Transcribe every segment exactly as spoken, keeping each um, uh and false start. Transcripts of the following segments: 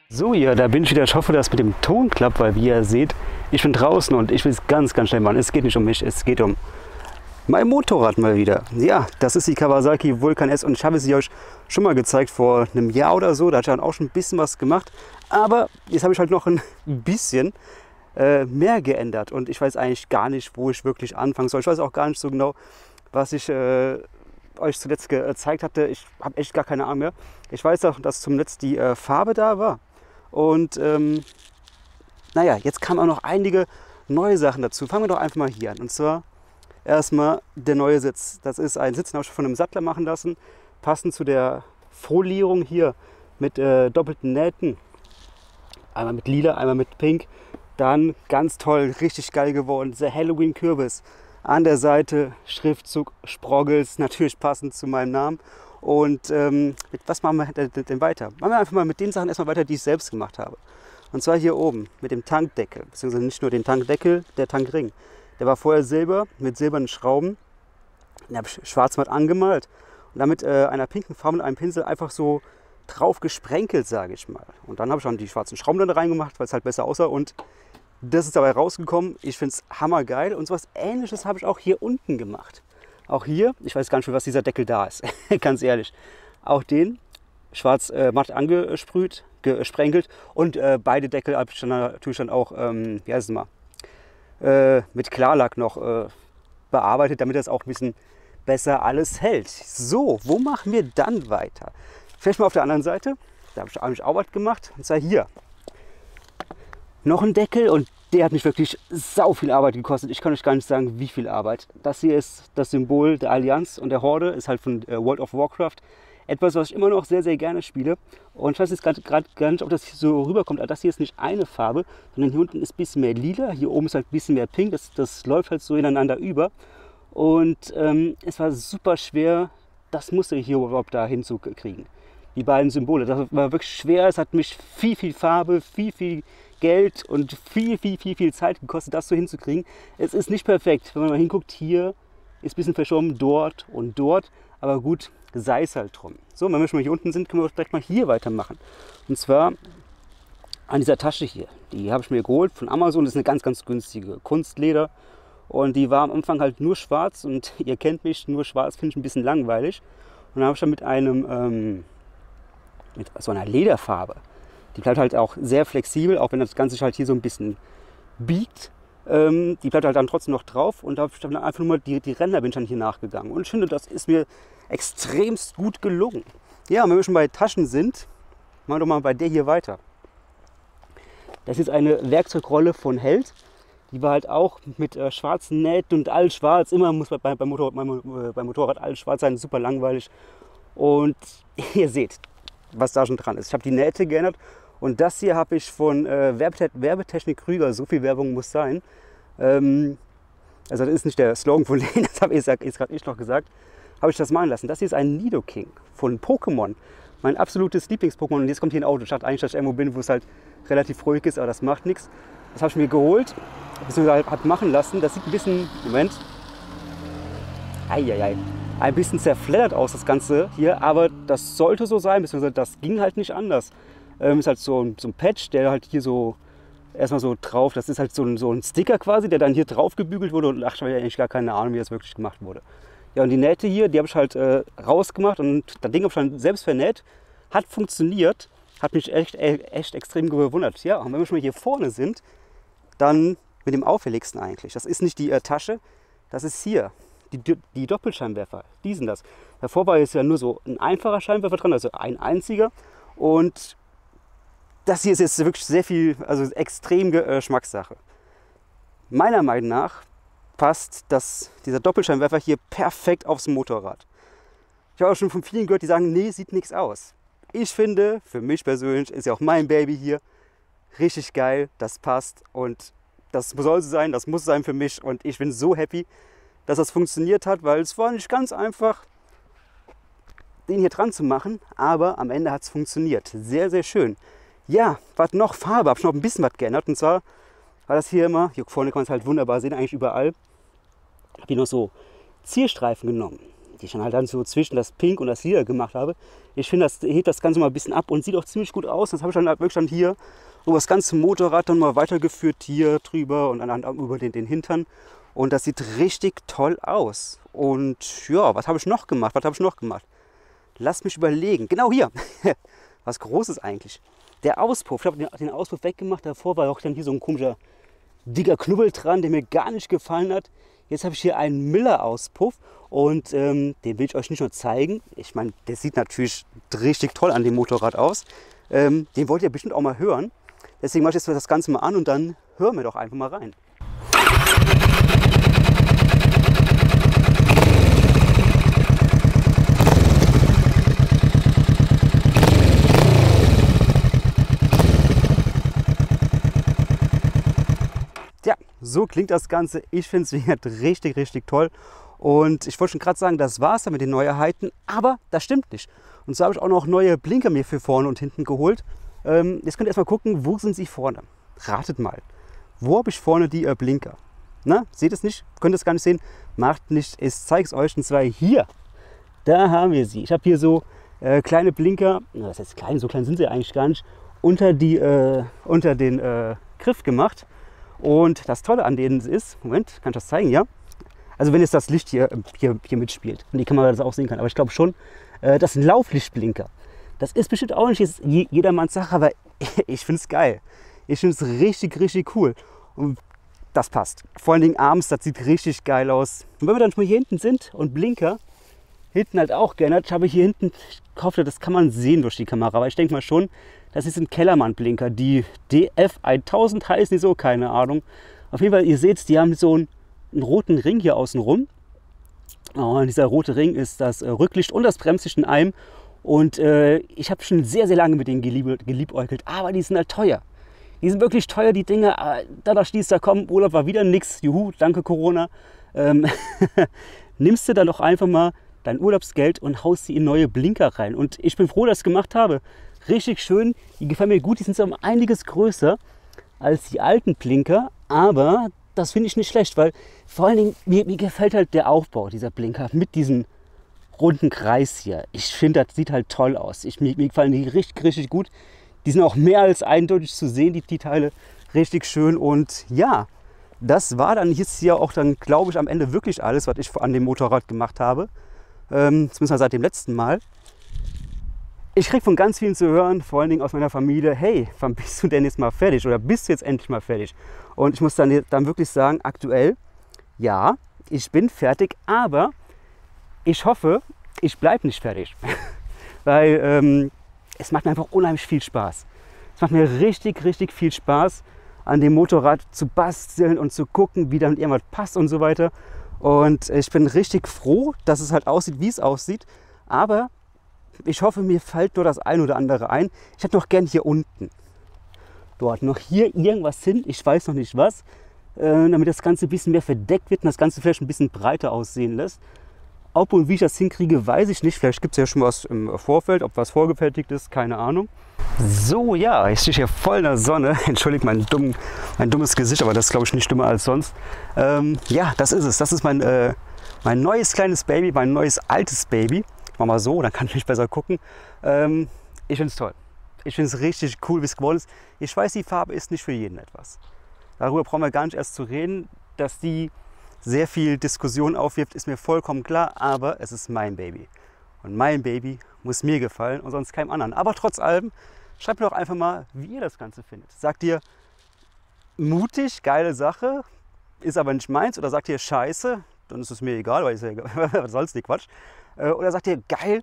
So, ja, da bin ich wieder. Ich hoffe, dass mit dem Ton klappt, weil wie ihr seht, ich bin draußen und ich will es ganz, ganz schnell machen. Es geht nicht um mich, es geht um mein Motorrad mal wieder. Ja, das ist die Kawasaki Vulcan S und ich habe sie euch schon mal gezeigt vor einem Jahr oder so. Da hat ich dann auch schon ein bisschen was gemacht. Aber jetzt habe ich halt noch ein bisschen äh, mehr geändert und ich weiß eigentlich gar nicht, wo ich wirklich anfangen soll. Ich weiß auch gar nicht so genau, was ich äh, euch zuletzt gezeigt hatte. Ich habe echt gar keine Ahnung mehr. Ich weiß auch, dass zum Letzt die äh, Farbe da war. Und ähm, naja, jetzt kamen auch noch einige neue Sachen dazu. Fangen wir doch einfach mal hier an. Und zwar erstmal der neue Sitz. Das ist ein Sitz, den habe ich von einem Sattler machen lassen. Passend zu der Folierung hier mit äh, doppelten Nähten. Einmal mit lila, einmal mit pink. Dann ganz toll, richtig geil geworden. Dieser Halloween-Kürbis. An der Seite Schriftzug Sproggles, natürlich passend zu meinem Namen. Und ähm, mit was machen wir denn weiter? Machen wir einfach mal mit den Sachen erstmal weiter, die ich selbst gemacht habe. Und zwar hier oben mit dem Tankdeckel, beziehungsweise nicht nur den Tankdeckel, der Tankring. Der war vorher silber mit silbernen Schrauben. Den habe ich schwarz matt angemalt und damit äh, einer pinken Farbe mit einem Pinsel einfach so drauf gesprenkelt, sage ich mal. Und dann habe ich dann die schwarzen Schrauben da reingemacht, weil es halt besser aussah. Und das ist dabei rausgekommen. Ich finde es hammergeil. Und so was Ähnliches habe ich auch hier unten gemacht. Auch hier, ich weiß gar nicht, für was dieser Deckel da ist, ganz ehrlich. Auch den schwarz äh, matt angesprüht, gesprenkelt und äh, beide Deckel habe ich dann natürlich dann auch, ähm, wie heißt es mal, äh, mit Klarlack noch äh, bearbeitet, damit das auch ein bisschen besser alles hält. So, wo machen wir dann weiter? Vielleicht mal auf der anderen Seite, da habe ich eigentlich auch was gemacht, und zwar hier. Noch ein Deckel und der hat mich wirklich sau viel Arbeit gekostet. Ich kann euch gar nicht sagen, wie viel Arbeit. Das hier ist das Symbol der Allianz und der Horde, ist halt von äh, World of Warcraft. Etwas, was ich immer noch sehr, sehr gerne spiele. Und ich weiß jetzt gerade gar nicht, ob das hier so rüberkommt. Aber das hier ist nicht eine Farbe, sondern hier unten ist ein bisschen mehr lila. Hier oben ist halt ein bisschen mehr pink. Das, das läuft halt so ineinander über. Und ähm, es war super schwer, das Muster hier überhaupt da hinzukriegen. Die beiden Symbole. Das war wirklich schwer. Es hat mich viel, viel Farbe, viel, viel Geld und viel, viel, viel, viel Zeit gekostet, das so hinzukriegen. Es ist nicht perfekt. Wenn man mal hinguckt, hier ist ein bisschen verschwommen, dort und dort. Aber gut, sei es halt drum. So, wenn wir schon mal hier unten sind, können wir vielleicht mal hier weitermachen. Und zwar an dieser Tasche hier. Die habe ich mir geholt von Amazon. Das ist eine ganz, ganz günstige Kunstleder. Und die war am Anfang halt nur schwarz. Und ihr kennt mich, nur schwarz finde ich ein bisschen langweilig. Und dann habe ich dann mit einem, ähm, mit so einer Lederfarbe. Die bleibt halt auch sehr flexibel, auch wenn das Ganze sich halt hier so ein bisschen biegt. Ähm, die bleibt halt dann trotzdem noch drauf und da habe ich dann einfach nur mal die, die Ränder bin ich dann hier nachgegangen. Und ich finde, das ist mir extremst gut gelungen. Ja, und wenn wir schon bei Taschen sind, machen wir doch mal bei der hier weiter. Das ist eine Werkzeugrolle von Held. Die war halt auch mit äh, schwarzen Nähten und alles schwarz. Immer muss bei, beim, Motorrad, beim, beim Motorrad alles schwarz sein, super langweilig. Und ihr seht, was da schon dran ist. Ich habe die Nähte geändert. Und das hier habe ich von äh, Werbetechnik Krüger, so viel Werbung muss sein. Ähm, also das ist nicht der Slogan von denen, das habe ich jetzt gerade ich noch gesagt. Habe ich das machen lassen. Das hier ist ein Nidoking von Pokémon. Mein absolutes Lieblings-Pokémon. Und jetzt kommt hier ein Auto. Ich dachte eigentlich, dass ich irgendwo bin, wo es halt relativ ruhig ist, aber das macht nichts. Das habe ich mir geholt, beziehungsweise hat machen lassen. Das sieht ein bisschen, Moment, eieiei, ein bisschen zerfleddert aus, das Ganze hier. Aber das sollte so sein, beziehungsweise das ging halt nicht anders. Ähm, ist halt so ein, so ein Patch, der halt hier so erstmal so drauf, das ist halt so ein, so ein Sticker quasi, der dann hier drauf gebügelt wurde und ach, ich habe eigentlich gar keine Ahnung, wie das wirklich gemacht wurde. Ja, und die Nähte hier, die habe ich halt äh, rausgemacht und das Ding habe ich dann selbst vernäht, hat funktioniert, hat mich echt, echt extrem gewundert. Ja, und wenn wir schon mal hier vorne sind, dann mit dem auffälligsten eigentlich. Das ist nicht die äh, Tasche, das ist hier, die, die Doppelscheinwerfer, die sind das. Davor war jetzt ja nur so ein einfacher Scheinwerfer dran, also ein einziger und das hier ist jetzt wirklich sehr viel, also extrem Geschmackssache. Meiner Meinung nach passt das, dieser Doppelscheinwerfer hier perfekt aufs Motorrad. Ich habe auch schon von vielen gehört, die sagen, nee, sieht nichts aus. Ich finde, für mich persönlich, ist ja auch mein Baby hier, richtig geil, das passt und das soll so sein, das muss sein für mich und ich bin so happy, dass das funktioniert hat, weil es war nicht ganz einfach, den hier dran zu machen, aber am Ende hat es funktioniert. Sehr, sehr schön. Ja, was noch? Farbe, habe ich noch ein bisschen was geändert. Und zwar war das hier immer, hier vorne kann man es halt wunderbar sehen, eigentlich überall. Habe hier noch so Zierstreifen genommen. die ich dann halt dann so zwischen das Pink und das Lila gemacht habe. Ich finde, das hebt das Ganze mal ein bisschen ab und sieht auch ziemlich gut aus. Das habe ich dann halt wirklich dann hier über das ganze Motorrad dann mal weitergeführt, hier drüber und dann über den, den Hintern. Und das sieht richtig toll aus. Und ja, was habe ich noch gemacht? Was habe ich noch gemacht? Lasst mich überlegen. Genau hier. Was Großes eigentlich. Der Auspuff. Ich habe den Auspuff weggemacht. Davor war auch dann hier so ein komischer, dicker Knubbel dran, der mir gar nicht gefallen hat. Jetzt habe ich hier einen Miller-Auspuff und ähm, den will ich euch nicht nur zeigen. Ich meine, der sieht natürlich richtig toll an dem Motorrad aus. Ähm, den wollt ihr bestimmt auch mal hören. Deswegen mache ich jetzt das Ganze mal an und dann hören wir doch einfach mal rein. Ja, so klingt das Ganze. Ich finde es richtig, richtig toll. Und ich wollte schon gerade sagen, das war es dann mit den Neuheiten, aber das stimmt nicht. Und so habe ich auch noch neue Blinker mir für vorne und hinten geholt. Ähm, jetzt könnt ihr erstmal gucken, wo sind sie vorne? Ratet mal. Wo habe ich vorne die äh, Blinker? Na, seht es nicht? Könnt ihr es gar nicht sehen? Macht nicht, ich zeige es euch. Und zwar hier. Da haben wir sie. Ich habe hier so äh, kleine Blinker, na, das heißt klein, so klein sind sie eigentlich gar nicht, unter, die, äh, unter den äh, Griff gemacht. Und das Tolle an denen ist, Moment, kann ich das zeigen, ja? Also wenn jetzt das Licht hier, hier, hier mitspielt und die Kamera das auch sehen kann, aber ich glaube schon, äh, das sind Lauflichtblinker. Das ist bestimmt auch nicht jetzt jedermanns Sache, aber ich finde es geil. Ich finde es richtig, richtig cool. Und das passt. Vor allen Dingen abends, das sieht richtig geil aus. Und wenn wir dann schon mal hier hinten sind und Blinker, hinten halt auch geändert, ich habe hier hinten, ich hoffe, das kann man sehen durch die Kamera, aber ich denke mal schon, das ist ein Kellermann-Blinker. Die D F tausend heißen die so, keine Ahnung. Auf jeden Fall, ihr seht, die haben so einen, einen roten Ring hier außen rum. Oh, und dieser rote Ring ist das äh, Rücklicht und das Bremslicht in einem. Und äh, ich habe schon sehr, sehr lange mit denen gelieb geliebäugelt, aber die sind halt teuer. Die sind wirklich teuer, die Dinge. Da da schließt da kommen, Urlaub war wieder nix. Juhu, danke Corona. Ähm, nimmst du dann doch einfach mal dein Urlaubsgeld und haust sie in neue Blinker rein. Und ich bin froh, dass ich es gemacht habe. Richtig schön, die gefallen mir gut, die sind so um einiges größer als die alten Blinker, aber das finde ich nicht schlecht, weil vor allen Dingen, mir, mir gefällt halt der Aufbau dieser Blinker mit diesem runden Kreis hier. Ich finde, das sieht halt toll aus. Ich, mir, mir gefallen die richtig, richtig gut. Die sind auch mehr als eindeutig zu sehen, die, die Teile, richtig schön. Und ja, das war dann jetzt hier auch dann, glaube ich, am Ende wirklich alles, was ich an dem Motorrad gemacht habe. Ähm, zumindest mal seit dem letzten Mal. Ich kriege von ganz vielen zu hören, vor allen Dingen aus meiner Familie, hey, wann bist du denn jetzt mal fertig oder bist du jetzt endlich mal fertig? Und ich muss dann, dann wirklich sagen, aktuell, ja, ich bin fertig, aber ich hoffe, ich bleibe nicht fertig, weil ähm, es macht mir einfach unheimlich viel Spaß. Es macht mir richtig, richtig viel Spaß, an dem Motorrad zu basteln und zu gucken, wie damit irgendwas passt und so weiter. Und ich bin richtig froh, dass es halt aussieht, wie es aussieht, aber ich hoffe, mir fällt nur das ein oder andere ein. Ich hätte noch gern hier unten, dort noch hier irgendwas hin, ich weiß noch nicht was, äh, damit das Ganze ein bisschen mehr verdeckt wird und das Ganze vielleicht ein bisschen breiter aussehen lässt. Ob und wie ich das hinkriege, weiß ich nicht. Vielleicht gibt es ja schon was im Vorfeld, ob was vorgefertigt ist, keine Ahnung. So, ja, ich stehe hier voll in der Sonne. Entschuldigt mein, dumm, mein dummes Gesicht, aber das ist, glaube ich, nicht dümmer als sonst. Ähm, ja, das ist es. Das ist mein, äh, mein neues kleines Baby, mein neues altes Baby. Mach mal so, dann kann ich besser gucken. Ähm, ich finde es toll. Ich finde es richtig cool, wie es geworden ist. Ich weiß, die Farbe ist nicht für jeden etwas. Darüber brauchen wir gar nicht erst zu reden. Dass die sehr viel Diskussion aufwirft, ist mir vollkommen klar. Aber es ist mein Baby. Und mein Baby muss mir gefallen und sonst keinem anderen. Aber trotz allem, schreibt mir doch einfach mal, wie ihr das Ganze findet. Sagt ihr, mutig, geile Sache, ist aber nicht meins? Oder sagt ihr, scheiße, dann ist es mir egal, weil ich ja, was soll's, die Quatsch. Oder sagt ihr, geil,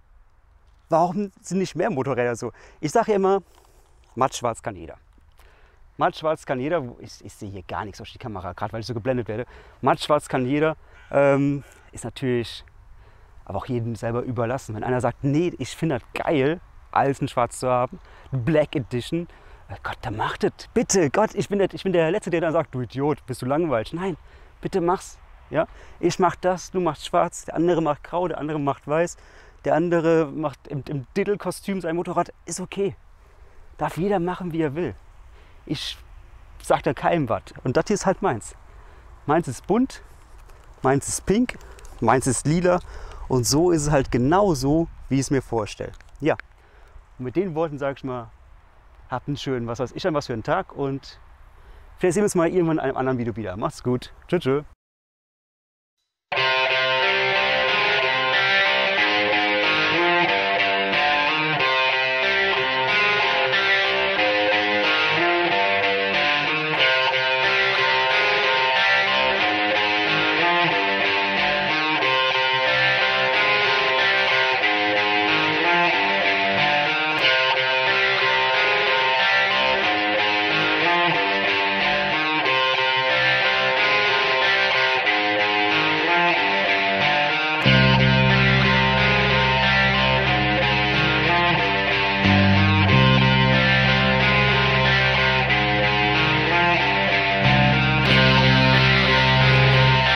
warum sind nicht mehr Motorräder so? Ich sage ja immer, mattschwarz kann jeder. Mattschwarz kann jeder, ich, ich sehe hier gar nichts durch die Kamera, gerade weil ich so geblendet werde. Mattschwarz kann jeder, ähm, ist natürlich aber auch jedem selber überlassen. Wenn einer sagt, nee, ich finde das geil, alles in schwarz zu haben, Black Edition, Gott, dann macht es, bitte, Gott, ich bin, der, ich bin der Letzte, der dann sagt, du Idiot, bist du langweilig. Nein, bitte mach's. Ja? Ich mach das, du machst schwarz, der andere macht grau, der andere macht weiß, der andere macht im, im Diddle-Kostüm sein Motorrad. Ist okay. Darf jeder machen, wie er will. Ich sag da keinem was. Und das hier ist halt meins. Meins ist bunt, meins ist pink, meins ist lila Und so ist es halt genau so, wie ich es mir vorstelle. Ja, und mit den Worten sage ich mal, habt einen schönen, was weiß ich, dann was für einen Tag und vielleicht sehen wir uns mal irgendwann in einem anderen Video wieder. Macht's gut. Tschüss. Tschüss.